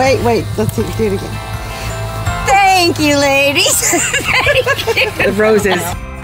Wait. Let's see. Do it again. Thank you, ladies. Thank you. The roses.